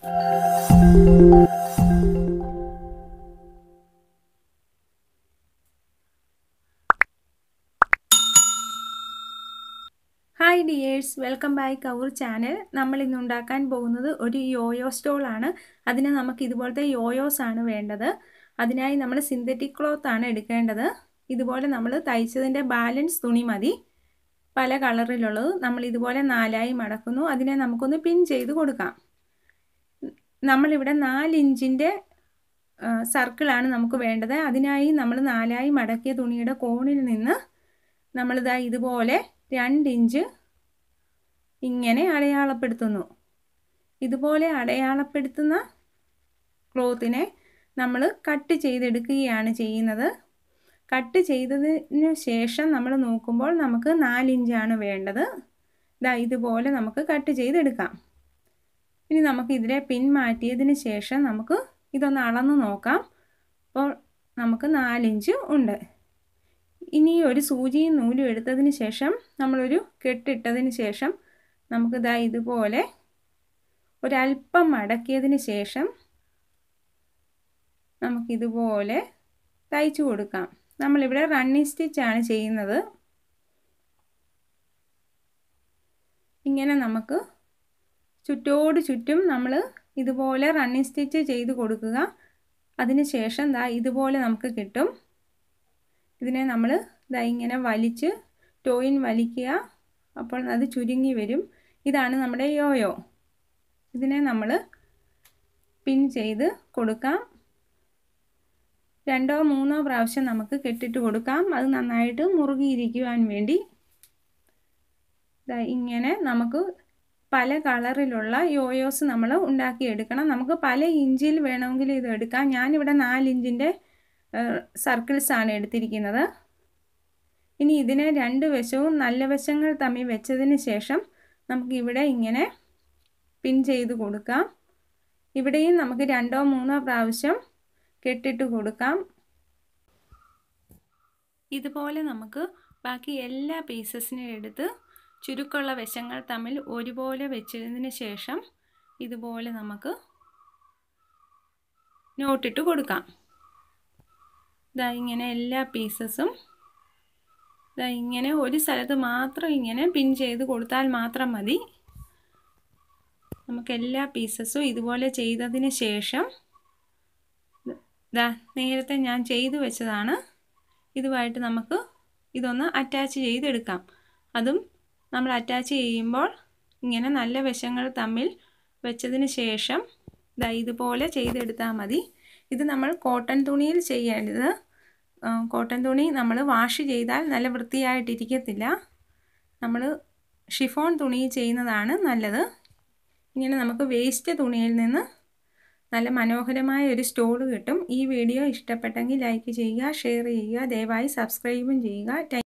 Hi dears, welcome back our channel. നമ്മൾ ഇന്ന് ഉണ്ടാക്കാൻ പോകുന്നത് ഒരു യോയോ സ്റ്റോളാണ്. അതിന് നമുക്ക് ഇതുപോലത്തെ യോയോസ് ആണ് വേണ്ടത്. അതിനായി നമ്മൾ സിന്തറ്റിക് ക്ലോത്ത് ആണ് എടുക്കേണ്ടത്. ഇതുപോലെ നമ്മൾ തയ്ച്ചതിൻ്റെ ബാലൻസ് തുണി മതി, പല കളറിലുള്ളത്. നമ്മൾ ഇതുപോലെ നാലായി മടക്കുന്നു. അതിനെ നമുക്കൊന്ന് പിൻ ചെയ്ത് കൊടുക്കാം. നമ്മളിവിടെ 4 ഇഞ്ചിൻ്റെ സർക്കിളാണ് നമുക്ക് വേണ്ടത്. അതിനായി നമ്മൾ നാലായി മടക്കിയ തുണിയുടെ കോണിൽ നിന്ന് നമ്മളിതാ ഇതുപോലെ 2 ഇഞ്ച് ഇങ്ങനെ അടയാളപ്പെടുത്തുന്നു. ഇതുപോലെ അടയാളപ്പെടുത്തുന്ന ക്ലോത്തിനെ നമ്മൾ കട്ട് ചെയ്തെടുക്കുകയാണ് ചെയ്യുന്നത്. കട്ട് ചെയ്തതിന് ശേഷം നമ്മൾ നോക്കുമ്പോൾ നമുക്ക് 4 ഇഞ്ചാണ് വേണ്ടത്. ഇതാ ഇതുപോലെ നമുക്ക് കട്ട് ചെയ്തെടുക്കാം. ഇനി നമുക്ക് ഇതിനെ പിൻ മാറ്റിയതിന് ശേഷം നമുക്ക് ഇതൊന്ന് അളന്ന് നോക്കാം. അപ്പോൾ നമുക്ക് 4 ഇഞ്ച് ഉണ്ട്. ഇനി ഒരു സൂചിയും നൂലും എടുത്തതിന് ശേഷം നമ്മളൊരു കെട്ടിട്ടതിന് ശേഷം നമുക്കിതാ ഇതുപോലെ ഒരല്പം മടക്കിയതിന് ശേഷം നമുക്കിതുപോലെ തയ്ച്ചു കൊടുക്കാം. നമ്മളിവിടെ റണ്ണിങ് സ്റ്റിച്ചാണ് ചെയ്യുന്നത്. ഇങ്ങനെ നമുക്ക് ചുറ്റോട് ചുറ്റും നമ്മൾ ഇതുപോലെ റണ്ണിങ് സ്റ്റിച്ച് ചെയ്ത് കൊടുക്കുക. അതിന് ശേഷം ദാ ഇതുപോലെ നമുക്ക് കിട്ടും. ഇതിനെ നമ്മൾ ദാ ഇങ്ങനെ വലിച്ച് ടോയിൻ വലിക്കുക. അപ്പോൾ അത് ചുരുങ്ങി വരും. ഇതാണ് നമ്മുടെ യോയോ. ഇതിനെ നമ്മൾ പിൻ ചെയ്ത് കൊടുക്കാം. 2 or 3 പ്രാവശ്യം നമുക്ക് കെട്ടിട്ട് കൊടുക്കാം. അത് നന്നായിട്ട് മുറുകിയിരിക്കുവാൻ വേണ്ടി. ഇങ്ങനെ നമുക്ക് പല കളറിലുള്ള യോയോസ് നമ്മൾ ഉണ്ടാക്കിയെടുക്കണം. നമുക്ക് പല ഇഞ്ചിൽ വേണമെങ്കിൽ ഇത് എടുക്കാം. ഞാനിവിടെ 4 ഇഞ്ചിൻ്റെ സർക്കിൾസ് ആണ് എടുത്തിരിക്കുന്നത്. ഇനി ഇതിനെ 2 വശവും നല്ല വശങ്ങൾ തമ്മിൽ വെച്ചതിന് ശേഷം നമുക്ക് ഇവിടെ ഇങ്ങനെ പിൻ ചെയ്ത് കൊടുക്കാം. ഇവിടെയും നമുക്ക് 2 or 3 പ്രാവശ്യം കെട്ടിട്ട് കൊടുക്കാം. ഇതുപോലെ നമുക്ക് ബാക്കി എല്ലാ പീസസിനും എടുത്ത് ചുരുക്കമുള്ള വശങ്ങൾ തമ്മിൽ ഒരുപോലെ വെച്ചതിന് ശേഷം ഇതുപോലെ നമുക്ക് നോട്ടിട്ട് കൊടുക്കാം. ഇതാ ഇങ്ങനെ എല്ലാ പീസസും ഇതാ ഇങ്ങനെ ഒരു സ്ഥലത്ത് മാത്രം ഇങ്ങനെ പിൻ ചെയ്ത് കൊടുത്താൽ മാത്രം മതി. നമുക്ക് എല്ലാ പീസസും ഇതുപോലെ ചെയ്തതിന് ശേഷം ഇതാ നേരത്തെ ഞാൻ ചെയ്തു വെച്ചതാണ്. ഇതുമായിട്ട് നമുക്ക് ഇതൊന്ന് അറ്റാച്ച് ചെയ്തെടുക്കാം. അതും നമ്മൾ അറ്റാച്ച് ചെയ്യുമ്പോൾ ഇങ്ങനെ നല്ല വശങ്ങൾ തമ്മിൽ വെച്ചതിന് ശേഷം ഇതാ ഇതുപോലെ ചെയ്തെടുത്താൽ മതി. ഇത് നമ്മൾ കോട്ടൺ തുണിയിൽ ചെയ്യേണ്ടത്. കോട്ടൺ തുണി നമ്മൾ വാഷ് ചെയ്താൽ നല്ല വൃത്തിയായിട്ടിരിക്കത്തില്ല. നമ്മൾ ഷിഫോൺ തുണി ചെയ്യുന്നതാണ് നല്ലത്. ഇങ്ങനെ നമുക്ക് വേസ്റ്റ് തുണിയിൽ നിന്ന് നല്ല മനോഹരമായ ഒരു സ്റ്റോൾ കിട്ടും. ഈ വീഡിയോ ഇഷ്ടപ്പെട്ടെങ്കിൽ ലൈക്ക് ചെയ്യുക, ഷെയർ ചെയ്യുക, ദയവായി സബ്സ്ക്രൈബും ചെയ്യുക.